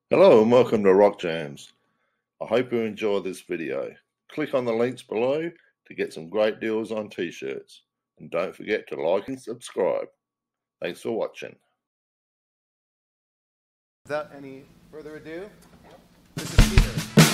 Hello and welcome to Rock Jams. I hope you enjoy this video. Click on the links below to get some great deals on t-shirts. And don't forget to like and subscribe. Thanks for watching. Without any further ado, this is Peter.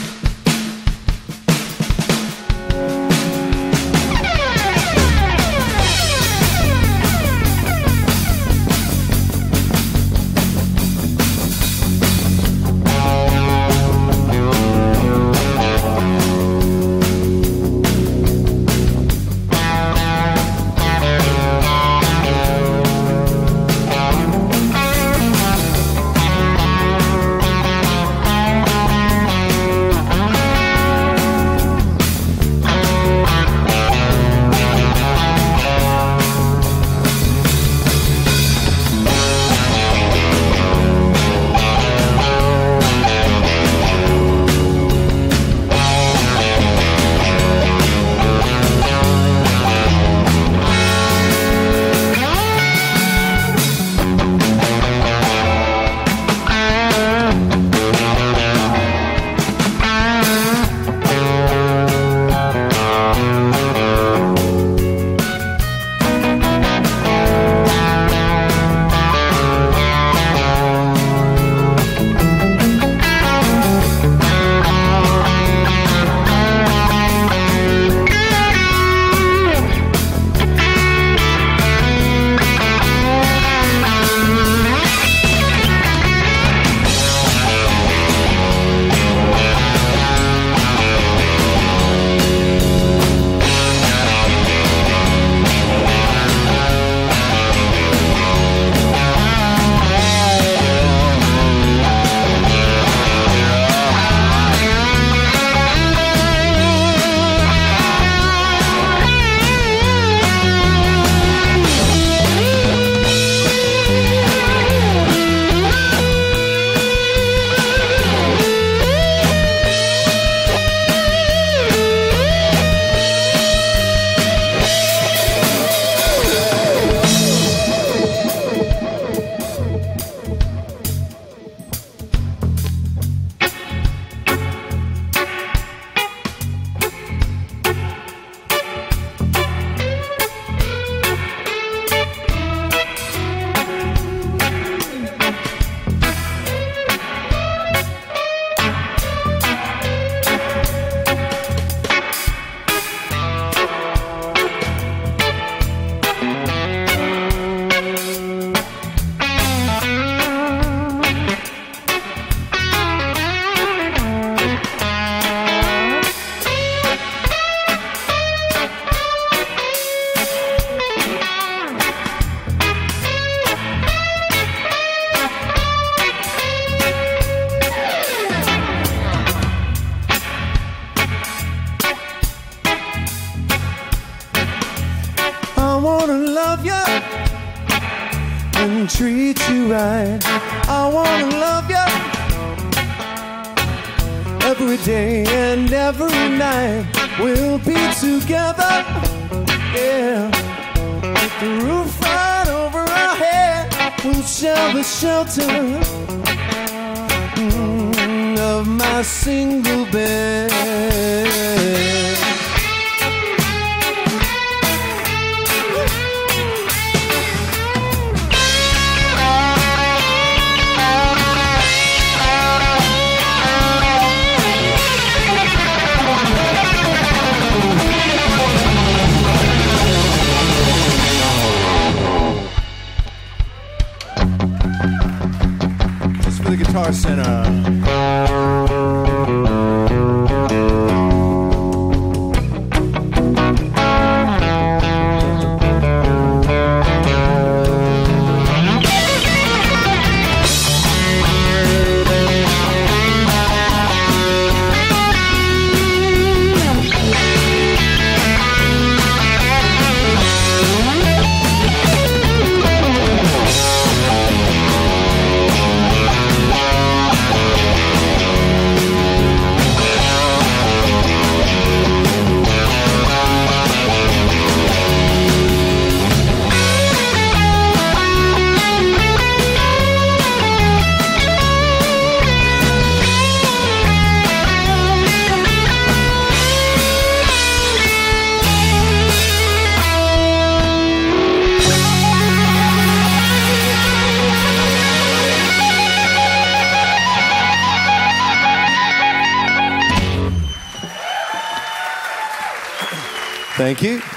And treat you right. I wanna love you every day and every night. We'll be together, yeah. With the roof right over our head, we'll share the shelter of my single bed. The Guitar Center. Thank you.